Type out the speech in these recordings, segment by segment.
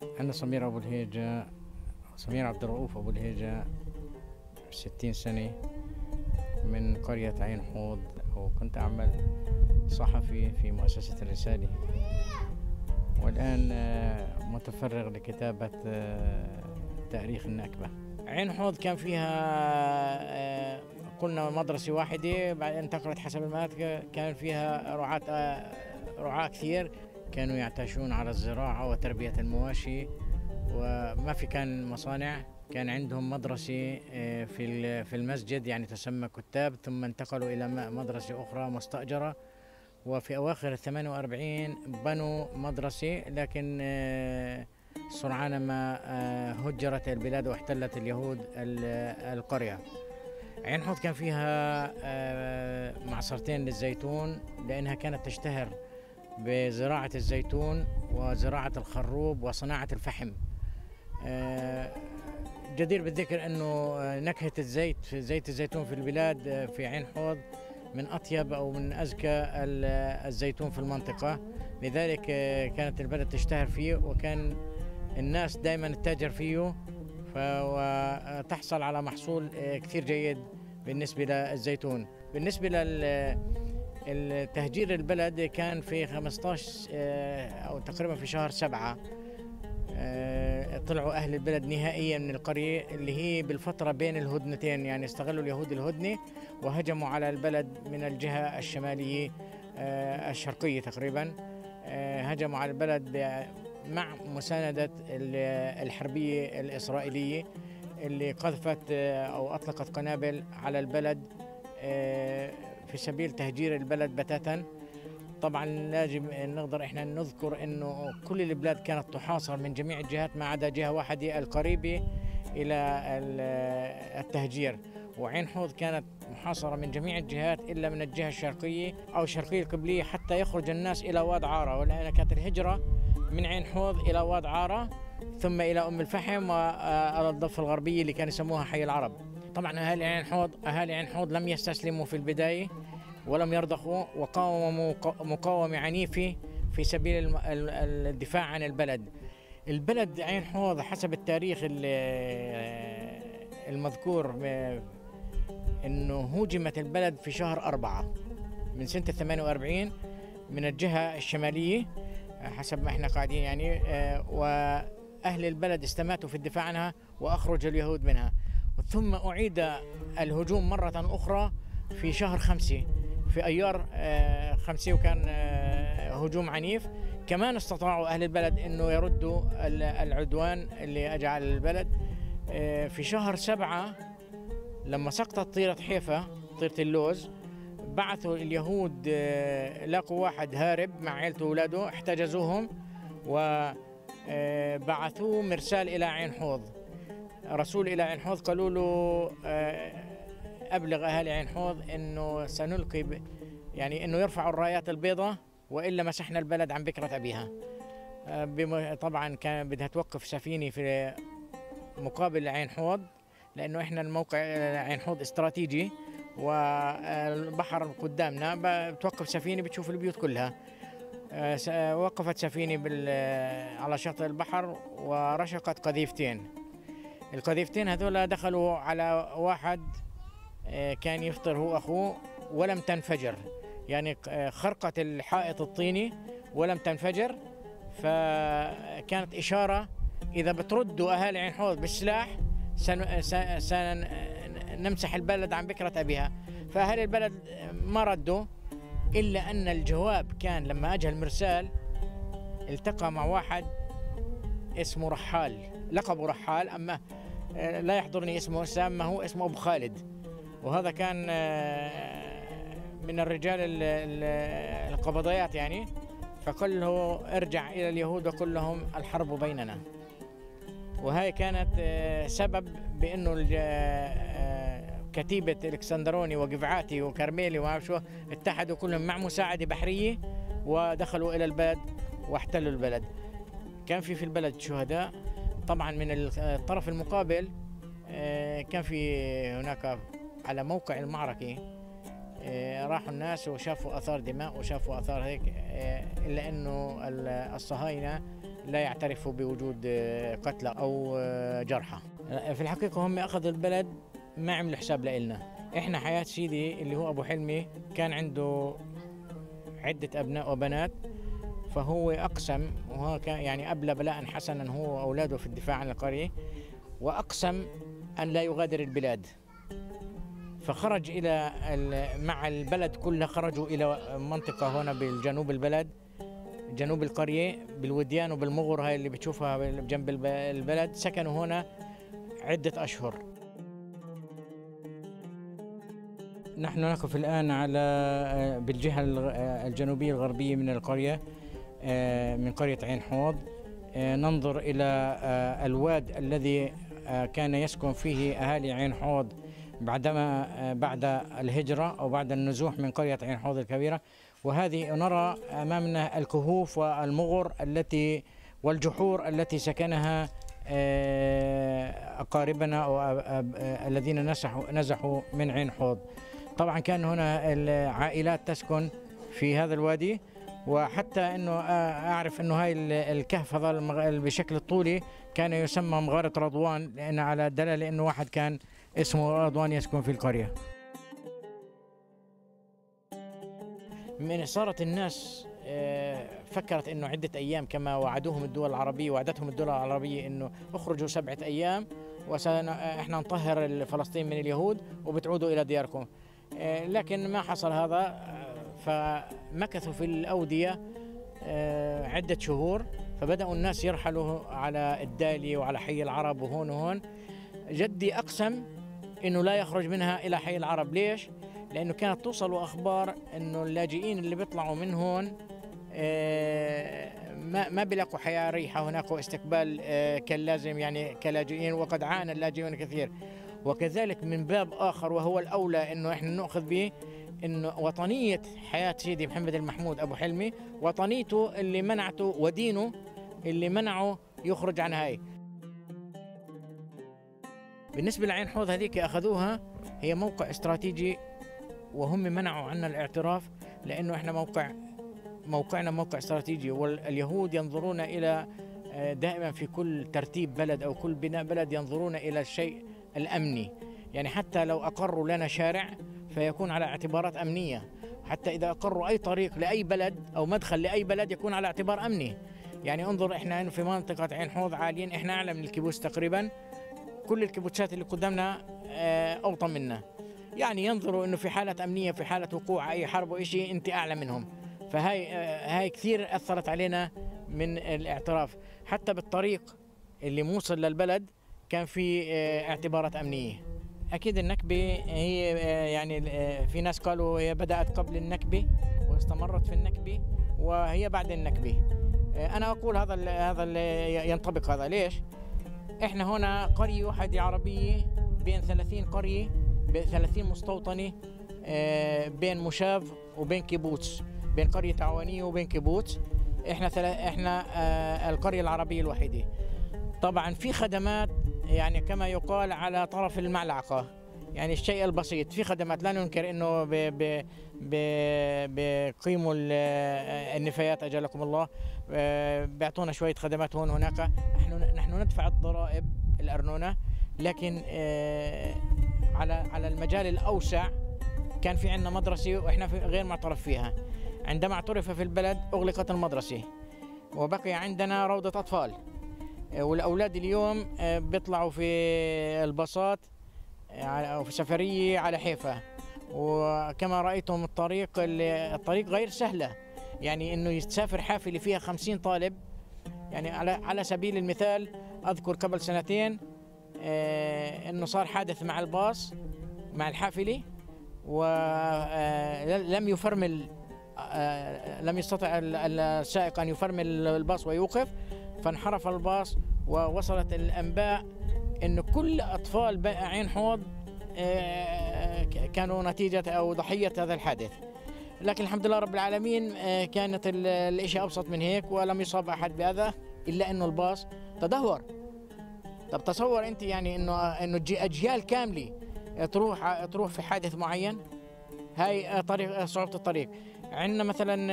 أنا سمير أبو الهيجة، سمير عبد الرؤوف أبو الهيجة، 60 سنة، من قرية عين حوض، وكنت أعمل صحفي في مؤسسة الرسالة، والآن متفرغ لكتابة تاريخ النكبة. عين حوض كان فيها قلنا مدرسة واحدة، بعد انتقلت حسب المناطق. كان فيها رعاة كثير، كانوا يعتاشون على الزراعة وتربية المواشي، وما في كان مصانع. كان عندهم مدرسة في المسجد، يعني تسمى كتاب، ثم انتقلوا إلى مدرسة أخرى مستأجرة. وفي أواخر 48 بنوا مدرسة، لكن سرعان ما هجرت البلاد واحتلت اليهود القرية. عين حوض كان فيها معصرتين للزيتون، لأنها كانت تشتهر بزراعة الزيتون وزراعة الخروب وصناعة الفحم. جدير بالذكر أنه نكهة زيت الزيتون في البلاد في عين حوض من أطيب أو من أزكى الزيتون في المنطقة، لذلك كانت البلد تشتهر فيه، وكان الناس دائما تتاجر فيه وتحصل على محصول كثير جيد بالنسبة للزيتون. بالنسبة للتهجير البلد كان في 15 أو تقريبا في شهر 7 طلعوا أهل البلد نهائيا من القرية اللي هي بالفترة بين الهدنتين، يعني استغلوا اليهود الهدنة وهجموا على البلد من الجهة الشمالية الشرقية تقريبا. هجموا على البلد مع مساندة الحربية الإسرائيلية اللي قذفت أو أطلقت قنابل على البلد في سبيل تهجير البلد بتاتا. طبعا لازم نقدر احنا نذكر انه كل البلاد كانت تحاصر من جميع الجهات ما عدا جهه واحده القريبه الى التهجير، وعين حوض كانت محاصره من جميع الجهات الا من الجهه الشرقيه او الشرقيه القبليه حتى يخرج الناس الى واد عاره، ولان كانت الهجره من عين حوض الى واد عاره ثم الى ام الفحم والى الضفه الغربيه اللي كانوا يسموها حي العرب. طبعا اهالي عين حوض لم يستسلموا في البدايه ولم يرضخوا، وقاوموا مقاومة عنيفة في سبيل الدفاع عن البلد. البلد عين حوض حسب التاريخ المذكور أنه هجمت البلد في شهر 4 من سنة 48 من الجهة الشمالية حسب ما احنا قاعدين يعني، وأهل البلد استماتوا في الدفاع عنها وأخرجوا اليهود منها. ثم أعيد الهجوم مرة أخرى في شهر 5 في أيار 5، وكان هجوم عنيف. كمان استطاعوا أهل البلد أنه يردوا العدوان اللي أجى على البلد. في شهر 7 لما سقطت طيرة حيفا، طيرة اللوز، بعثوا اليهود لقوا واحد هارب مع عائلته وأولاده، احتجزوهم وبعثوه مرسال إلى عين حوض، رسول إلى عين حوض، قالوا له أبلغ أهالي عين حوض أنه سنلقي يعني أنه يرفعوا الرايات البيضاء وإلا مسحنا البلد عن بكرة أبيها. طبعا كان بدها توقف سفينة في مقابل عين حوض، لأنه إحنا الموقع عين حوض استراتيجي والبحر قدامنا، بتوقف سفينة بتشوف البيوت كلها. وقفت سفينة على شاطئ البحر ورشقت قذيفتين. القذيفتين هذولا دخلوا على واحد كان يفطر هو أخوه ولم تنفجر، يعني خرقت الحائط الطيني ولم تنفجر. فكانت إشارة إذا بتردوا أهالي عين حوض بالسلاح سنمسح البلد عن بكرة أبيها. فأهالي البلد ما ردوا، إلا أن الجواب كان لما أجى المرسال التقى مع واحد اسمه رحال، لقبه رحال، أما لا يحضرني اسمه أما هو اسمه أبو خالد، وهذا كان من الرجال القبضيات يعني. فقال له ارجع إلى اليهود وقل لهم الحرب بيننا. وهي كانت سبب بأنه كتيبة الكسندروني وقفعاتي وكرميلي وعشو اتحدوا كلهم مع مساعدة بحرية ودخلوا إلى البلد واحتلوا البلد. كان في البلد شهداء طبعا من الطرف المقابل. كان في هناك على موقع المعركة راحوا الناس وشافوا آثار دماء وشافوا آثار هيك، إلا أنه الصهاينة لا يعترفوا بوجود قتلى أو جرحى. في الحقيقة هم أخذوا البلد، ما عملوا حساب لإلنا. إحنا حياة سيدي اللي هو أبو حلمي كان عنده عدة أبناء وبنات، فهو أقسم، وهو كان يعني أبلى بلاء حسنا هو وأولاده في الدفاع عن القرية، وأقسم أن لا يغادر البلاد. فخرج إلى مع البلد كلها، خرجوا إلى منطقة هنا بالجنوب البلد، جنوب القرية، بالوديان وبالمغر هاي اللي بتشوفها جنب البلد. سكنوا هنا عدة أشهر. نحن نقف الآن على بالجهة الجنوبية الغربية من القرية، من قرية عين حوض. ننظر إلى الواد الذي كان يسكن فيه أهالي عين حوض بعد الهجرة أو بعد النزوح من قرية عين حوض الكبيرة. وهذه نرى أمامنا الكهوف والمغر والجحور التي سكنها أقاربنا أو الذين نزحوا من عين حوض. طبعا كان هنا العائلات تسكن في هذا الوادي، وحتى أنه أعرف أنه هاي الكهف هذا بشكل الطولي كان يسمى مغارة رضوان، لأن على دلالة أنه واحد كان اسمه رضوان يسكن في القرية. من صارت الناس فكرت أنه عدة أيام كما وعدوهم الدول العربية، وعدتهم الدول العربية أنه اخرجوا 7 أيام وإحنا نطهر فلسطين من اليهود وبتعودوا إلى دياركم. لكن ما حصل هذا، فمكثوا في الأودية عدة شهور، فبدأوا الناس يرحلوا على الدالي وعلى حي العرب وهون وهون. جدي أقسم إنه لا يخرج منها إلى حي العرب. ليش؟ لأنه كانت توصل أخبار إنه اللاجئين اللي بيطلعوا من هون ما بيلاقوا حياة ريحة هناك واستقبال كاللازم يعني كلاجئين، وقد عانى اللاجئون كثير. وكذلك من باب آخر وهو الأولى إنه إحنا نأخذ به، إنه وطنية حياة سيدي محمد المحمود أبو حلمي، وطنيته اللي منعته ودينه اللي منعه يخرج عن هاي. بالنسبة لعين حوض هذيك أخذوها هي موقع استراتيجي، وهم منعوا عنا الاعتراف لأنه إحنا موقعنا موقع استراتيجي، واليهود ينظرون إلى دائما في كل ترتيب بلد أو كل بناء بلد ينظرون إلى الشيء الأمني. يعني حتى لو أقروا لنا شارع فيكون على اعتبارات أمنية، حتى إذا أقروا أي طريق لأي بلد أو مدخل لأي بلد يكون على اعتبار أمني. يعني انظر، إحنا في منطقة عين حوض عاليين، إحنا أعلى من الكيبوس تقريبا، كل الكيبوتسات اللي قدامنا أوطى منا. يعني ينظروا إنه في حالة أمنية، في حالة وقوع أي حرب وإشي أنت أعلى منهم. فهاي كثير أثرت علينا من الاعتراف. حتى بالطريق اللي موصل للبلد كان في اعتبارات أمنية. أكيد النكبة هي يعني في ناس قالوا هي بدأت قبل النكبة واستمرت في النكبة وهي بعد النكبة. أنا أقول هذا اللي ينطبق. هذا ليش؟ إحنا هنا قرية واحدة عربية بين 30 قرية، بين 30 مستوطنة، بين مشاف وبين كيبوتس، بين قرية عوانية وبين كيبوتس. إحنا القرية العربية الوحيدة. طبعا في خدمات يعني كما يقال على طرف المعلقة، يعني الشيء البسيط. في خدمات لا ننكر انه بقيموا النفايات اجلكم الله، بيعطونا شوية خدمات هون هناك. نحن ندفع الضرائب الأرنونة، لكن على المجال الأوسع كان في عندنا مدرسة وإحنا غير معترف فيها. عندما اعترف في البلد أغلقت المدرسة وبقي عندنا روضة أطفال، والأولاد اليوم بيطلعوا في الباصات أو في سفرية على حيفا. وكما رأيتم الطريق غير سهلة، يعني إنه يتسافر حافلة فيها 50 طالب. يعني على سبيل المثال أذكر قبل 2 سنين إنه صار حادث مع الباص مع الحافلة، ولم يفرمل، لم يستطع السائق أن يفرمل الباص ويوقف، فانحرف الباص. ووصلت الأنباء إنه كل أطفال عين حوض كانوا نتيجة أو ضحية هذا الحادث. لكن الحمد لله رب العالمين كانت الاشي أبسط من هيك ولم يصاب أحد بهذا، إلا إنه الباص تدهور. طب تصور أنت يعني إنه أجيال كاملة تروح في حادث معين. هاي طريق صعوبة الطريق. عندنا مثلا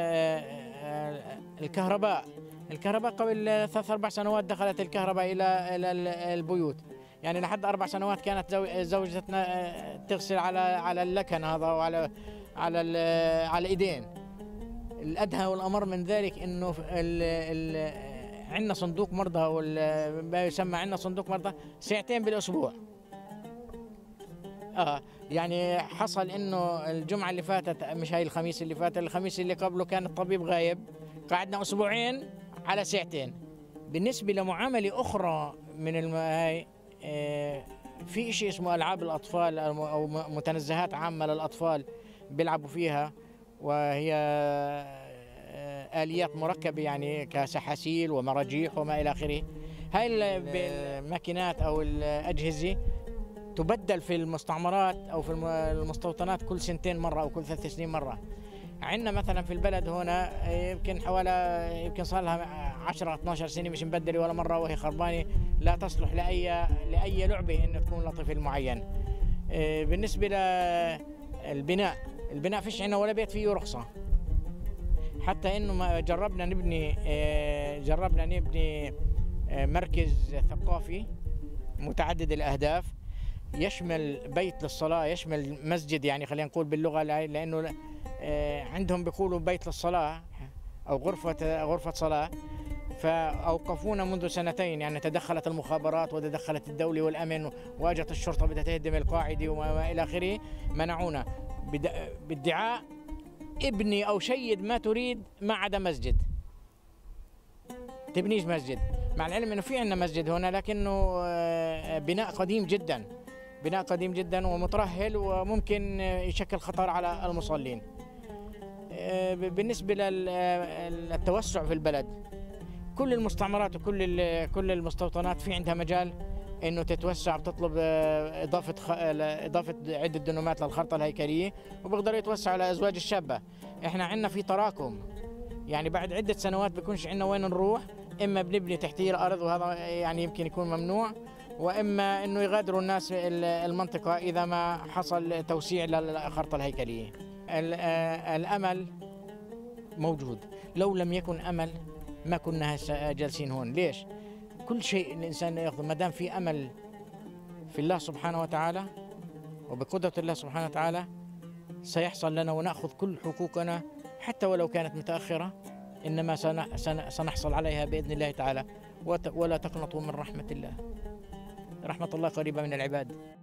الكهرباء قبل 3 4 سنوات دخلت الكهرباء إلى البيوت. يعني لحد 4 سنوات كانت زوجتنا تغسل على اللكن هذا وعلى على الإيدين. الأدهى والأمر من ذلك إنه عندنا صندوق مرضى، ما يسمى عندنا صندوق مرضى 2 بالأسبوع. يعني حصل انه الجمعه اللي فاتت، مش هاي الخميس اللي فات، الخميس اللي قبله كان الطبيب غايب، قعدنا اسبوعين على 2 ساعة. بالنسبه لمعامله اخرى من هاي، في شيء اسمه العاب الاطفال او متنزهات عامه للاطفال بيلعبوا فيها، وهي اليات مركبه يعني كسحاسيل ومراجيح وما الى اخره. هاي الماكينات او الاجهزه تبدل في المستعمرات او في المستوطنات كل 2 سنين مره او كل 3 سنين مره. عندنا مثلا في البلد هنا يمكن صار لها 10 12 سنه مش مبدله ولا مره، وهي خربانه لا تصلح لاي لعبه انه تكون لطفل معين. بالنسبه للبناء فيش عندنا ولا بيت فيه رخصه، حتى انه ما جربنا نبني مركز ثقافي متعدد الاهداف، يشمل بيت للصلاة، يشمل مسجد، يعني خلينا نقول باللغة، لأنه عندهم بيقولوا بيت للصلاة أو غرفة صلاة. فأوقفونا منذ 2 سنين، يعني تدخلت المخابرات وتدخلت الدولة والأمن وأجت الشرطة بدها تهدم القاعدة وما إلى آخره، منعونا بادعاء ابني أو شيد ما تريد ما عدا مسجد، تبنيش مسجد، مع العلم أنه في عندنا مسجد هنا لكنه بناء قديم جدا ومترهل وممكن يشكل خطر على المصلين. بالنسبة للتوسع في البلد، كل المستعمرات وكل المستوطنات في عندها مجال انه تتوسع، بتطلب اضافة عدة دنومات للخرطة الهيكلية، وبيقدروا يتوسعوا لأزواج الشابة. احنا عندنا في تراكم، يعني بعد عدة سنوات بيكونش عندنا وين نروح، اما بنبني تحتيه الارض وهذا يعني يمكن يكون ممنوع، واما انه يغادروا الناس المنطقه اذا ما حصل توسيع للخرطه الهيكليه. الامل موجود، لو لم يكن امل ما كنا جالسين هون. ليش؟ كل شيء الانسان ياخذه ما دام في امل في الله سبحانه وتعالى وبقدره الله سبحانه وتعالى سيحصل لنا وناخذ كل حقوقنا حتى ولو كانت متاخره، انما سنحصل عليها باذن الله تعالى. ولا تقنطوا من رحمه الله، رحمة الله قريبة من العباد.